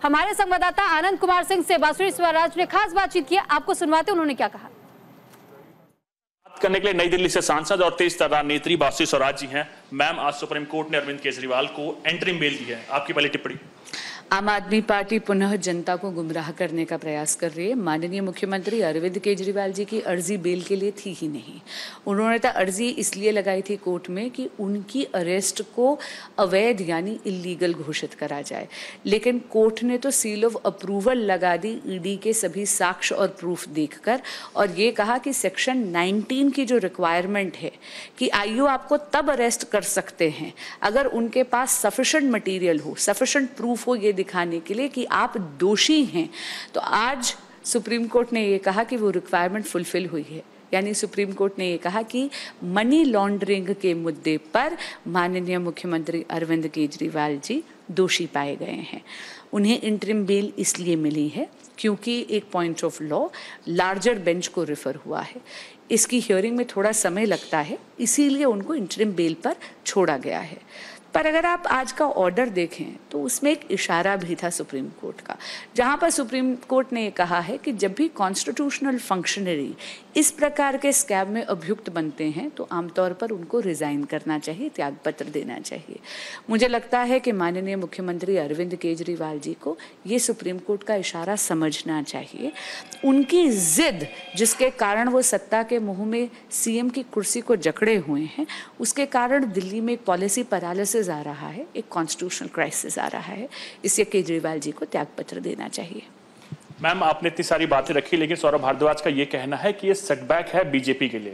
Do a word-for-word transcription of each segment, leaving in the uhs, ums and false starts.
हमारे संवाददाता आनंद कुमार सिंह से बांसुरी स्वराज ने खास बातचीत की, आपको सुनवाते उन्होंने क्या कहा। बात करने के लिए नई दिल्ली से सांसद और तेज तर्रार नेत्री बांसुरी स्वराज जी हैं। मैम, आज सुप्रीम कोर्ट ने अरविंद केजरीवाल को एंटरिम बेल दी है, आपकी पहली टिप्पणी। आम आदमी पार्टी पुनः जनता को गुमराह करने का प्रयास कर रही है। माननीय मुख्यमंत्री अरविंद केजरीवाल जी की अर्जी बेल के लिए थी ही नहीं। उन्होंने तो अर्जी इसलिए लगाई थी कोर्ट में कि उनकी अरेस्ट को अवैध यानी इलीगल घोषित करा जाए, लेकिन कोर्ट ने तो सील ऑफ अप्रूवल लगा दी ईडी के सभी साक्ष्य और प्रूफ देखकर, और ये कहा कि सेक्शन नाइनटीन की जो रिक्वायरमेंट है कि आईओ आपको तब अरेस्ट कर सकते हैं अगर उनके पास सफिशेंट मटीरियल हो, सफिशेंट प्रूफ हो ये दिखाने के लिए कि आप दोषी हैं। तो आज सुप्रीम कोर्ट ने ये कहा कि वो रिक्वायरमेंट फुलफिल हुई है, यानी सुप्रीम कोर्ट ने ये कहा कि मनी लॉन्ड्रिंग के मुद्दे पर माननीय मुख्यमंत्री अरविंद केजरीवाल जी दोषी पाए गए हैं। उन्हें इंटरिम बेल इसलिए मिली है क्योंकि एक point of law larger bench को रेफर हुआ है। इसकी हियरिंग में थोड़ा समय लगता है, इसीलिए उनको इंटरिम बेल पर छोड़ा गया है। पर अगर आप आज का ऑर्डर देखें तो उसमें एक इशारा भी था सुप्रीम कोर्ट का, जहां पर सुप्रीम कोर्ट ने कहा है कि जब भी कॉन्स्टिट्यूशनल फंक्शनरी इस प्रकार के स्कैम में अभियुक्त बनते हैं तो आमतौर पर उनको रिजाइन करना चाहिए, त्यागपत्र देना चाहिए। मुझे लगता है कि माननीय मुख्यमंत्री अरविंद केजरीवाल जी को ये सुप्रीम कोर्ट का इशारा समझना चाहिए। उनकी जिद जिसके कारण वो सत्ता के मुंह में सीएम की कुर्सी को जकड़े हुए हैं, उसके कारण दिल्ली में एक पॉलिसी पैरालिसिस आ रहा है, एक कॉन्स्टिट्यूशनल क्राइसिस आ रहा है। इससे केजरीवाल जी को त्यागपत्र देना चाहिए। मैम, आपने इतनी सारी बातें रखी, लेकिन सौरभ भारद्वाज का ये कहना है कि ये सेटबैक है बीजेपी के लिए।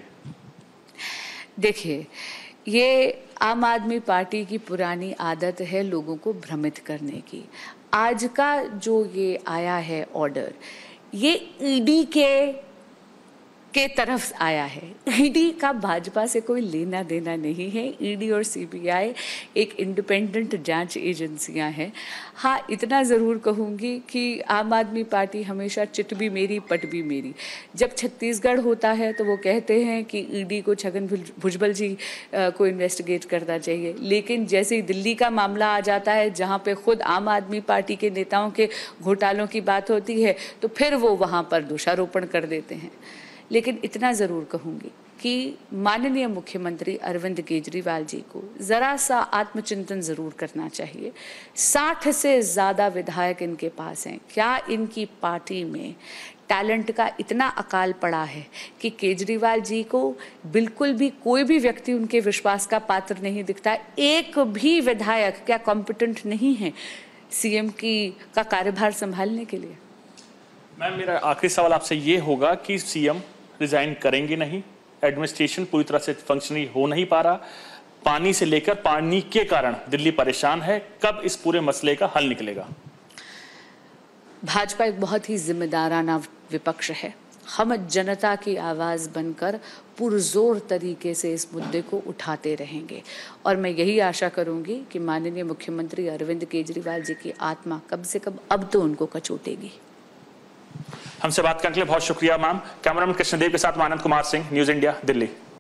देखिए, ये आम आदमी पार्टी की पुरानी आदत है लोगों को भ्रमित करने की। आज का जो ये आया है ऑर्डर, ये ईडी के के तरफ आया है। ईडी का भाजपा से कोई लेना देना नहीं है। ईडी और सीबीआई एक इंडिपेंडेंट जांच एजेंसियां हैं। हाँ, इतना ज़रूर कहूँगी कि आम आदमी पार्टी हमेशा चिट भी मेरी पट भी मेरी। जब छत्तीसगढ़ होता है तो वो कहते हैं कि ईडी को छगन भुजबल जी को इन्वेस्टिगेट करना चाहिए, लेकिन जैसे ही दिल्ली का मामला आ जाता है जहाँ पे खुद आम आदमी पार्टी के नेताओं के घोटालों की बात होती है तो फिर वो वहाँ पर दोषारोपण कर देते हैं। लेकिन इतना ज़रूर कहूँगी कि माननीय मुख्यमंत्री अरविंद केजरीवाल जी को ज़रा सा आत्मचिंतन ज़रूर करना चाहिए। साठ से ज़्यादा विधायक इनके पास हैं। क्या इनकी पार्टी में टैलेंट का इतना अकाल पड़ा है कि केजरीवाल जी को बिल्कुल भी कोई भी व्यक्ति उनके विश्वास का पात्र नहीं दिखता? एक भी विधायक क्या कॉम्पिटेंट नहीं है सीएम की का कार्यभार संभालने के लिए? मैम, मेरा आखिरी सवाल आपसे ये होगा कि सीएम रिजाइन करेंगे नहीं, एडमिनिस्ट्रेशन पूरी तरह से फंक्शनरी हो नहीं पा रहा, पानी से लेकर पानी के कारण दिल्ली परेशान है, कब इस पूरे मसले का हल निकलेगा? भाजपा एक बहुत ही जिम्मेदाराना विपक्ष है। हम जनता की आवाज़ बनकर पुरजोर तरीके से इस मुद्दे को उठाते रहेंगे, और मैं यही आशा करूंगी कि माननीय मुख्यमंत्री अरविंद केजरीवाल जी की आत्मा कब से कब अब तो उनको कचोटेगी। हमसे बात करने के लिए बहुत शुक्रिया मैम। कैमरामैन कृष्णदेव के साथ आनंद कुमार सिंह, न्यूज़ इंडिया, दिल्ली।